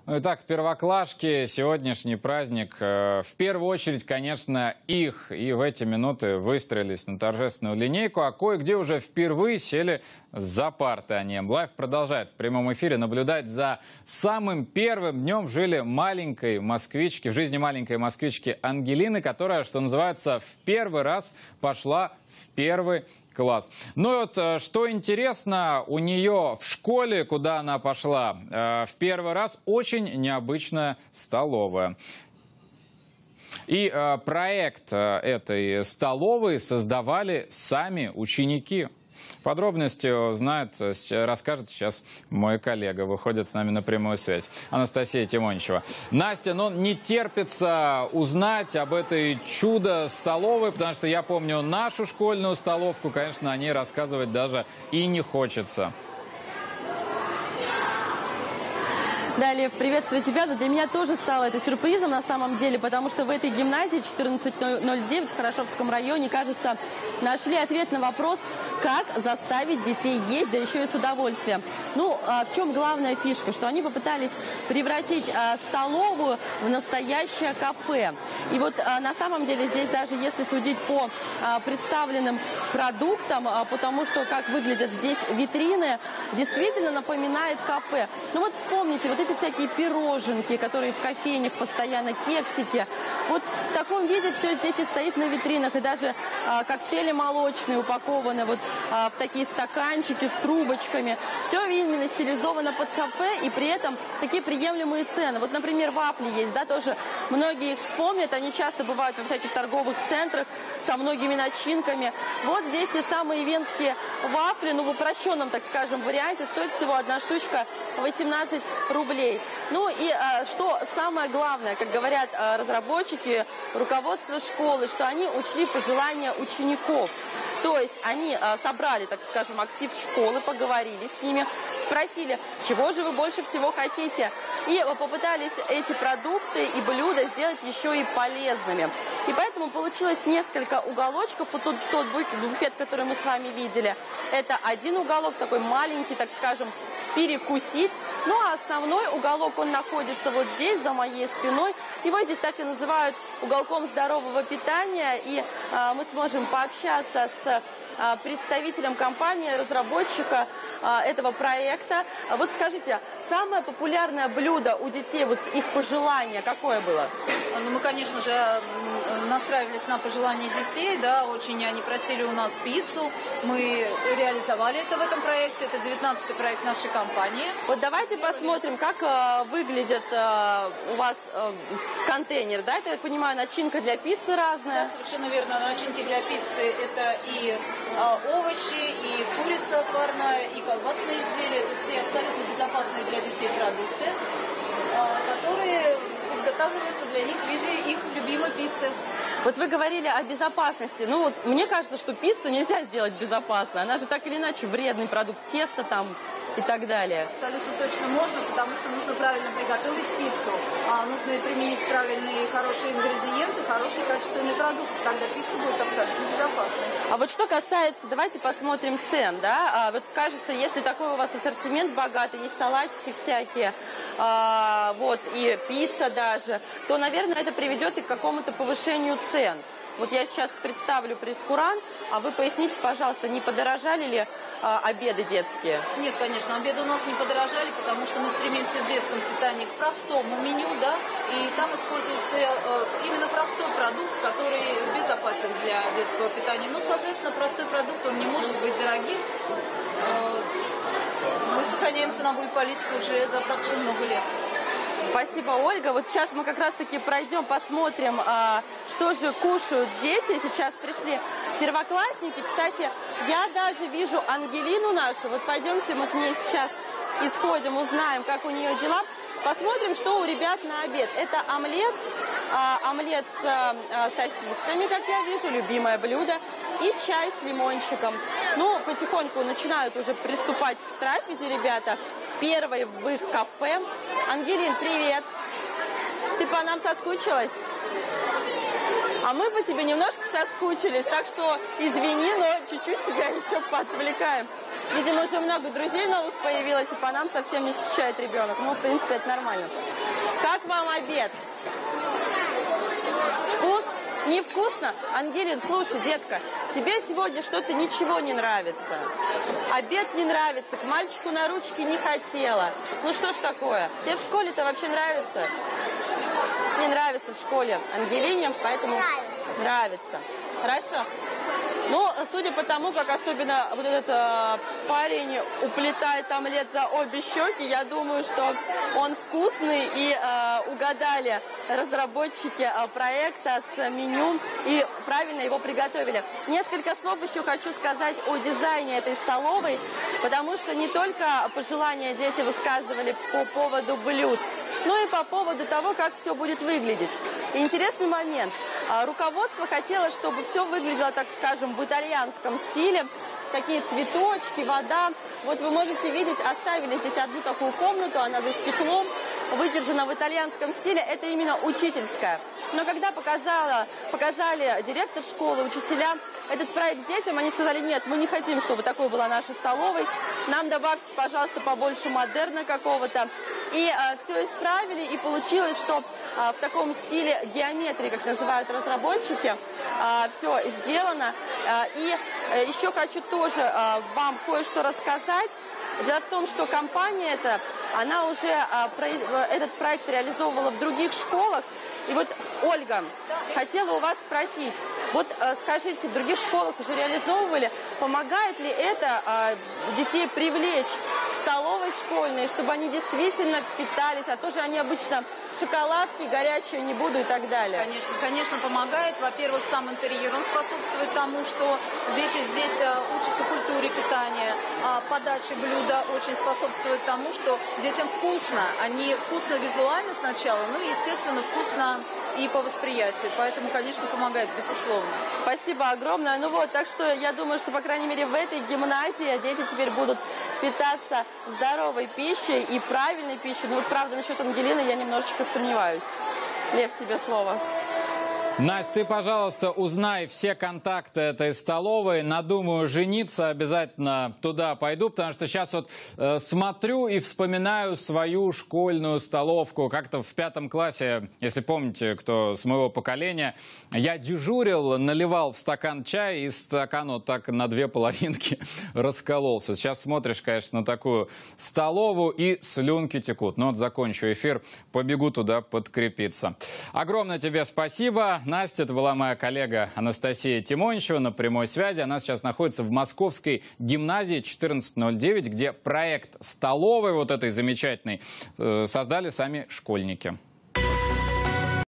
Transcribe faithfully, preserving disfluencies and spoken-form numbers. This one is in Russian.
Ну, итак, первоклашки, сегодняшний праздник. В первую очередь, конечно, их. И в эти минуты выстроились на торжественную линейку, а кое-где уже впервые сели за парты. Они М-Лайв продолжает в прямом эфире наблюдать за самым первым днем в жизни маленькой москвички, в жизни маленькой москвички Ангелины, которая, что называется, в первый раз пошла в первый класс. Ну и вот, что интересно, у нее в школе, куда она пошла, в первый раз очень необычная столовая. И проект этой столовой создавали сами ученики. Подробности знает, расскажет сейчас мой коллега. Выходит с нами на прямую связь. Анастасия Тимончева. Настя, ну не терпится узнать об этой чудо-столовой, потому что я помню нашу школьную столовку. Конечно, о ней рассказывать даже и не хочется. Да, Лев, приветствую тебя. Но для меня тоже стало это сюрпризом на самом деле, потому что в этой гимназии четырнадцать ноль девять в Хорошевском районе, кажется, нашли ответ на вопрос, как заставить детей есть, да еще и с удовольствием. Ну, а в чем главная фишка? Что они попытались превратить а, столовую в настоящее кафе. И вот а, на самом деле здесь даже если судить по а, представленным продуктам, а, потому что как выглядят здесь витрины, действительно напоминает кафе. Ну вот вспомните, вот эти всякие пироженки, которые в кофейнях постоянно, кексики. Вот в таком виде все здесь и стоит на витринах. И даже а, коктейли молочные упакованы вот а, в такие стаканчики с трубочками. Все именно стилизовано под кафе и при этом такие приемлемые цены. Вот, например, вафли есть, да, тоже многие их вспомнят. Они часто бывают во всяких торговых центрах со многими начинками. Вот здесь те самые венские вафли, ну в упрощенном, так скажем, варианте, стоит всего одна штучка восемнадцать рублей. Ну и а, что самое главное, как говорят а, разработчики, руководство школы, что они учли пожелания учеников. То есть они а, собрали, так скажем, актив школы, поговорили с ними, спросили, чего же вы больше всего хотите. И попытались эти продукты и блюда сделать еще и полезными. И поэтому получилось несколько уголочков. Вот тот, тот буфет, который мы с вами видели, это один уголок, такой маленький, так скажем, перекусить. Ну а основной уголок, он находится вот здесь, за моей спиной. Его здесь так и называют уголком здорового питания. И а, мы сможем пообщаться с а, представителем компании, разработчика а, этого проекта. А вот скажите, самое популярное блюдо у детей, вот их пожелание, какое было? Ну, мы, конечно же, настраивались на пожелания детей, да, очень они просили у нас пиццу. Мы реализовали это в этом проекте. Это девятнадцатый проект нашей компании. Вот давайте посмотрим, как э, выглядит э, у вас э, контейнер, да? Это, я так понимаю, начинка для пиццы разная. Да, совершенно верно. Начинки для пиццы это и э, овощи, и курица парная, и колбасные изделия. Это все абсолютно безопасные для детей продукты, э, которые изготавливаются для них в виде их любимой пиццы. Вот вы говорили о безопасности. Ну вот мне кажется, что пиццу нельзя сделать безопасно. Она же так или иначе вредный продукт, тесто там и так далее. Абсолютно точно можно, потому что нужно правильно приготовить пиццу. А нужно применить правильные хорошие ингредиенты, хороший качественный продукт. Тогда пицца будет абсолютно безопасной. А вот что касается, давайте посмотрим цен, да. А, вот кажется, если такой у вас ассортимент богатый, есть салатики всякие, а, вот, и пицца даже, то, наверное, это приведет и к какому-то повышению цен. Вот я сейчас представлю прейскурант, а вы поясните, пожалуйста, не подорожали ли а, обеды детские? Нет, конечно, обеды у нас не подорожали, потому что мы стремимся в детском питании к простому меню, да, и там используется э, именно простой продукт, который безопасен для детского питания. Ну, соответственно, простой продукт, он не может быть дорогим. Э, мы сохраняем ценовую политику уже достаточно много лет. Спасибо, Ольга. Вот сейчас мы как раз-таки пройдем, посмотрим, а, что же кушают дети. Сейчас пришли первоклассники. Кстати, я даже вижу Ангелину нашу. Вот пойдемте мы к ней сейчас исходим, узнаем, как у нее дела. Посмотрим, что у ребят на обед. Это омлет, а, омлет с а, сосисками, как я вижу, любимое блюдо. И чай с лимончиком. Ну, потихоньку начинают уже приступать к трапезе, ребята. Первый в их кафе. Ангелин, привет! Ты по нам соскучилась? А мы по тебе немножко соскучились, так что извини, но чуть-чуть тебя еще поотвлекаем. Видимо, уже много друзей новых появилось, и по нам совсем не скучает ребенок. Ну, в принципе, это нормально. Как вам обед? Вкус? Невкусно? Ангелин, слушай, детка, тебе сегодня что-то ничего не нравится. Обед не нравится, к мальчику на ручки не хотела. Ну что ж такое? Тебе в школе-то вообще нравится? Не нравится в школе Ангелине, поэтому нравится. Хорошо. Ну, судя по тому, как особенно вот этот э, парень уплетает омлет за обе щеки, я думаю, что он вкусный, и э, угадали разработчики э, проекта с меню и правильно его приготовили. Несколько слов еще хочу сказать о дизайне этой столовой, потому что не только пожелания дети высказывали по поводу блюд, но и по поводу того, как все будет выглядеть. И интересный момент. Руководство хотело, чтобы все выглядело, так скажем, в итальянском стиле. Такие цветочки, вода. Вот вы можете видеть, оставили здесь одну такую комнату, она за стеклом, выдержана в итальянском стиле. Это именно учительская. Но когда показала, показали директор школы, учителя этот проект детям, они сказали: нет, мы не хотим, чтобы такой была наша столовой. Нам добавьте, пожалуйста, побольше модерна какого-то. И а, все исправили, и получилось, что а, в таком стиле геометрии, как называют разработчики, а, все сделано. А, и а, еще хочу тоже а, вам кое-что рассказать. Дело в том, что компания эта, она уже а, про, этот проект реализовывала в других школах. И вот, Ольга, хотела у вас спросить, вот а, скажите, в других школах уже реализовывали, помогает ли это а, детей привлечь в столовой школьной, чтобы они действительно питались, а то же они обычно шоколадки горячие не буду и так далее? Конечно, конечно, помогает. Во-первых, сам интерьер, он способствует тому, что дети здесь а, учатся культуре питания, а подача блюда очень способствует тому, что детям вкусно. Они вкусно визуально сначала, ну и, естественно, вкусно и по восприятию. Поэтому, конечно, помогает, безусловно. Спасибо огромное. Ну вот, так что я думаю, что, по крайней мере, в этой гимназии дети теперь будут питаться здоровой пищей и правильной пищей. Ну вот, правда, насчет Ангелины я немножечко сомневаюсь. Лев, тебе слово. Настя, ты, пожалуйста, узнай все контакты этой столовой. Надумаю жениться, обязательно туда пойду, потому что сейчас вот э, смотрю и вспоминаю свою школьную столовку. Как-то в пятом классе, если помните, кто с моего поколения, я дежурил, наливал в стакан чая, и стакан вот так на две половинки раскололся. Сейчас смотришь, конечно, на такую столовую, и слюнки текут. Ну вот закончу эфир, побегу туда подкрепиться. Огромное тебе спасибо. Настя, это была моя коллега Анастасия Тимончева на прямой связи. Она сейчас находится в Московской гимназии четырнадцать ноль девять, где проект столовой вот этой замечательной создали сами школьники.